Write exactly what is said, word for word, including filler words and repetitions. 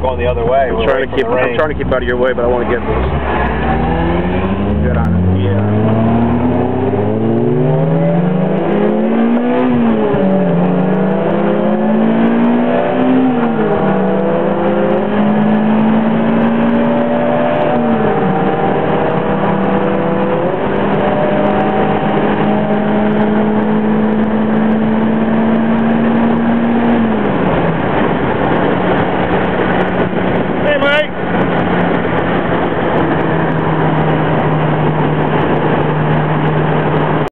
going the other way. I'm trying to keep. I'm trying to keep out of your way, but I want to get this. Good on it.